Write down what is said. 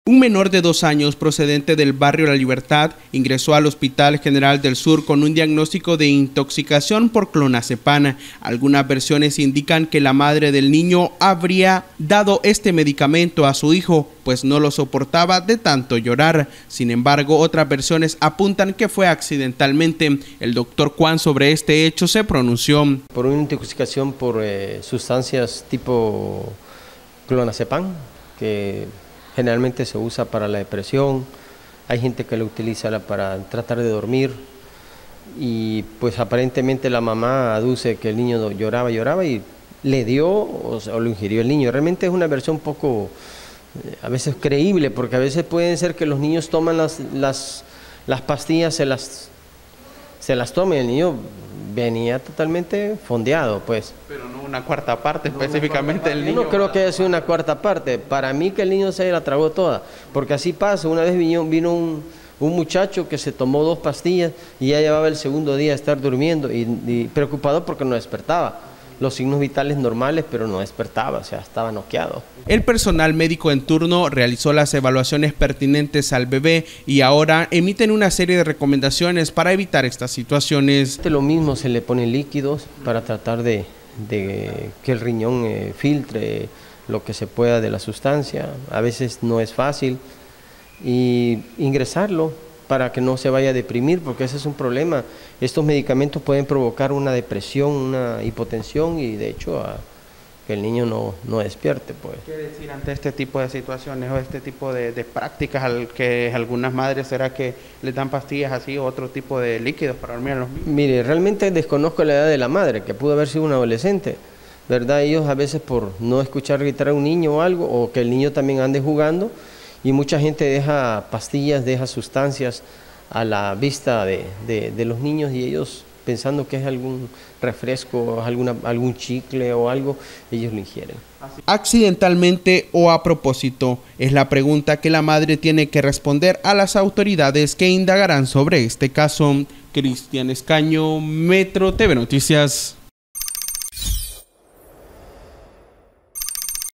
Un menor de 2 años procedente del barrio La Libertad ingresó al Hospital General del Sur con un diagnóstico de intoxicación por clonazepam. Algunas versiones indican que la madre del niño habría dado este medicamento a su hijo, pues no lo soportaba de tanto llorar. Sin embargo, otras versiones apuntan que fue accidentalmente. El doctor Juan sobre este hecho se pronunció. Por una intoxicación por sustancias tipo clonazepam, que generalmente se usa para la depresión, hay gente que lo utiliza para tratar de dormir y pues aparentemente la mamá aduce que el niño lloraba y le dio o lo ingirió el niño. Realmente es una versión poco, a veces creíble, porque a veces pueden ser que los niños toman las pastillas, se las tomen, el niño venía totalmente fondeado, pues. Pero no una cuarta parte específicamente del niño. Yo no creo que haya sido una cuarta parte. Para mí que el niño se la tragó toda, porque así pasa. Una vez vino un muchacho que se tomó 2 pastillas y ya llevaba el segundo día a estar durmiendo y preocupado porque no despertaba. Los signos vitales normales, pero no despertaba, o sea, estaba noqueado. El personal médico en turno realizó las evaluaciones pertinentes al bebé y ahora emiten una serie de recomendaciones para evitar estas situaciones. Lo mismo, se le ponen líquidos para tratar de que el riñón filtre lo que se pueda de la sustancia. A veces no es fácil, y ingresarlo para que no se vaya a deprimir, porque ese es un problema. Estos medicamentos pueden provocar una depresión, una hipotensión y de hecho que el niño no despierte, pues. ¿Qué decir ante este tipo de situaciones o este tipo de prácticas al que algunas madres será que les dan pastillas así o otro tipo de líquidos para dormir a los niños? Mire, realmente desconozco la edad de la madre, que pudo haber sido un adolescente, ¿verdad? Ellos a veces por no escuchar gritar a un niño o algo, o que el niño también ande jugando, y mucha gente deja pastillas, deja sustancias a la vista de los niños, y ellos pensando que es algún refresco, algún chicle o algo, ellos lo ingieren. ¿Accidentalmente o a propósito? Es la pregunta que la madre tiene que responder a las autoridades que indagarán sobre este caso. Cristian Escaño, Metro TV Noticias.